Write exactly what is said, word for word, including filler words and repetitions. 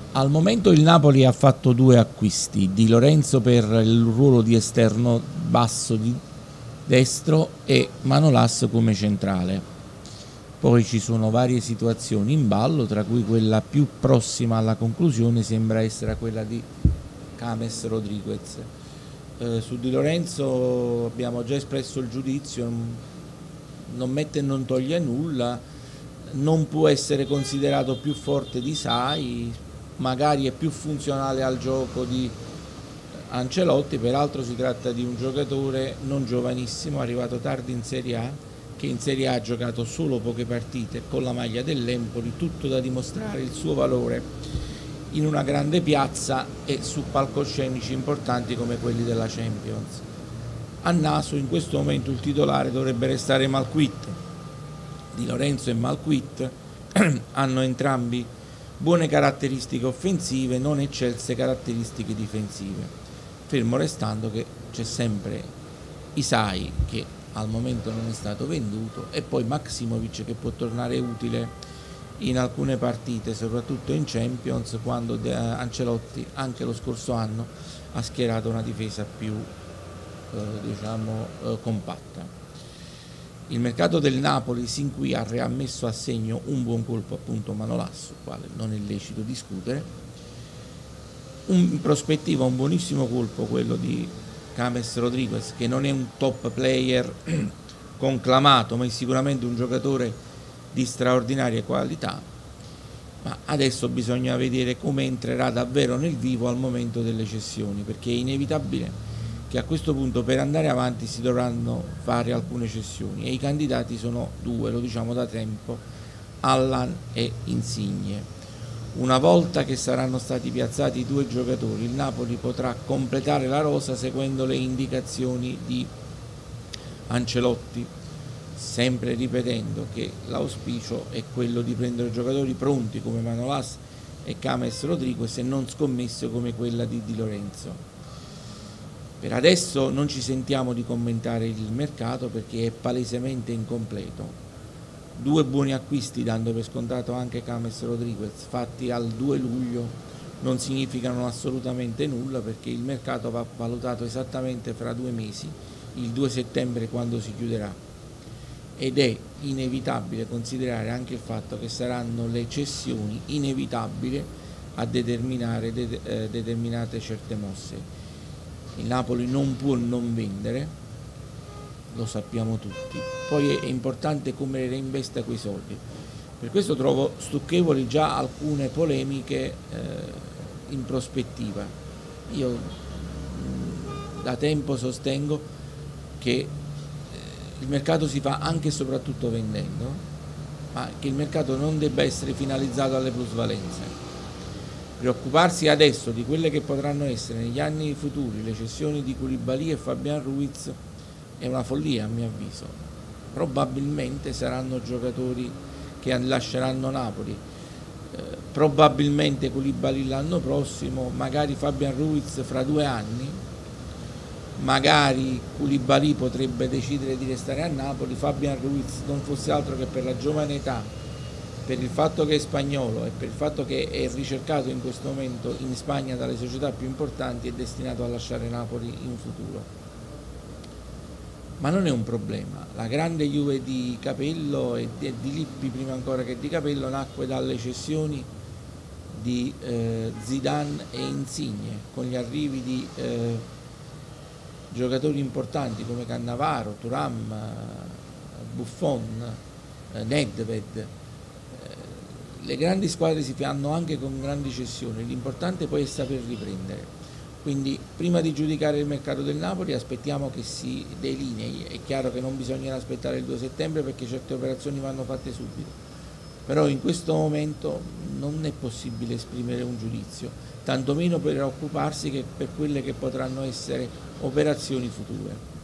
Al momento il Napoli ha fatto due acquisti, Di Lorenzo per il ruolo di esterno basso di destro e Manolas come centrale. Poi ci sono varie situazioni in ballo, tra cui quella più prossima alla conclusione sembra essere quella di James Rodriguez. Eh, su Di Lorenzo abbiamo già espresso il giudizio, non mette e non toglie nulla, non può essere considerato più forte di Sai, magari è più funzionale al gioco di Ancelotti, peraltro si tratta di un giocatore non giovanissimo, arrivato tardi in Serie A, che in Serie A ha giocato solo poche partite con la maglia dell'Empoli, tutto da dimostrare il suo valore in una grande piazza e su palcoscenici importanti come quelli della Champions. A naso in questo momento il titolare dovrebbe restare Malquit. Di Lorenzo e Malquit hanno entrambi buone caratteristiche offensive, non eccelse caratteristiche difensive, fermo restando che c'è sempre Isai che al momento non è stato venduto e poi Maksimovic che può tornare utile in alcune partite, soprattutto in Champions, quando Ancelotti anche lo scorso anno ha schierato una difesa più eh, diciamo eh, compatta. Il mercato del Napoli sin qui ha riammesso a segno un buon colpo appunto Manolas, sul quale non è lecito discutere. Un, in prospettiva un buonissimo colpo quello di James Rodriguez, che non è un top player conclamato, ma è sicuramente un giocatore di straordinaria qualità, ma adesso bisogna vedere come entrerà davvero nel vivo al momento delle cessioni, perché è inevitabile che a questo punto per andare avanti si dovranno fare alcune cessioni e i candidati sono due, lo diciamo da tempo, Allan e Insigne. Una volta che saranno stati piazzati i due giocatori, il Napoli potrà completare la rosa seguendo le indicazioni di Ancelotti, sempre ripetendo che l'auspicio è quello di prendere giocatori pronti come Manolas e James Rodriguez e non scommesse come quella di Di Lorenzo. Per adesso non ci sentiamo di commentare il mercato perché è palesemente incompleto. Due buoni acquisti, dando per scontato anche James Rodriguez, fatti al due luglio, non significano assolutamente nulla perché il mercato va valutato esattamente fra due mesi, il due settembre quando si chiuderà. Ed è inevitabile considerare anche il fatto che saranno le cessioni inevitabili a determinare de- eh, determinate certe mosse. Il Napoli non può non vendere, lo sappiamo tutti, poi è importante come reinvesta quei soldi. Per questo trovo stucchevoli già alcune polemiche eh, in prospettiva. Io mh, da tempo sostengo che eh, il mercato si fa anche e soprattutto vendendo, ma che il mercato non debba essere finalizzato alle plusvalenze. Preoccuparsi adesso di quelle che potranno essere negli anni futuri le cessioni di Koulibaly e Fabian Ruiz è una follia a mio avviso. Probabilmente saranno giocatori che lasceranno Napoli, eh, probabilmente Koulibaly l'anno prossimo, magari Fabian Ruiz fra due anni, magari Koulibaly potrebbe decidere di restare a Napoli, Fabian Ruiz non fosse altro che per la giovane età, per il fatto che è spagnolo e per il fatto che è ricercato in questo momento in Spagna dalle società più importanti, è destinato a lasciare Napoli in futuro. Ma non è un problema, la grande Juve di Capello e di Lippi prima ancora che di Capello nacque dalle cessioni di eh, Zidane e Insigne, con gli arrivi di eh, giocatori importanti come Cannavaro, Thuram, Buffon, eh, Nedved. Le grandi squadre si fanno anche con grandi cessioni, l'importante poi è saper riprendere. Quindi prima di giudicare il mercato del Napoli aspettiamo che si delinei. È chiaro che non bisogna aspettare il due settembre perché certe operazioni vanno fatte subito, però in questo momento non è possibile esprimere un giudizio, tantomeno per occuparsi che per quelle che potranno essere operazioni future.